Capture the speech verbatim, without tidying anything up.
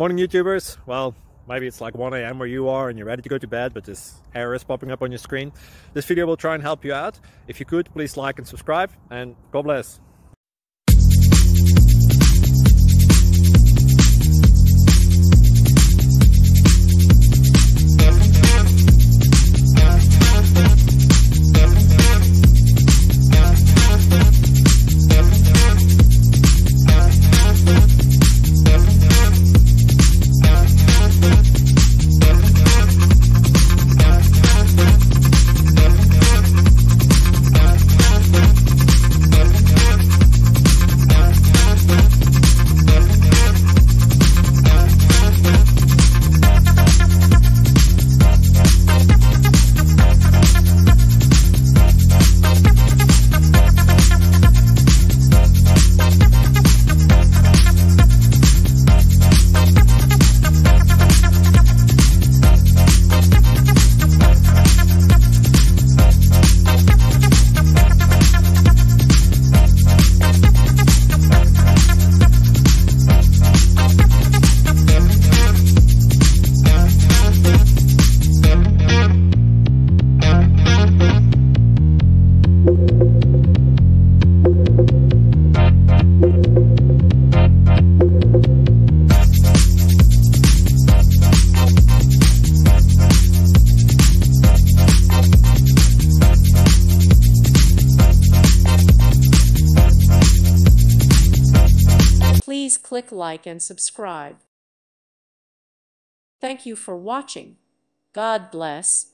Morning YouTubers. Well, maybe it's like one A M where you are and you're ready to go to bed, but this error is popping up on your screen. This video will try and help you out. If you could, please like and subscribe, and God bless. Please click like and subscribe. Thank you for watching. God bless.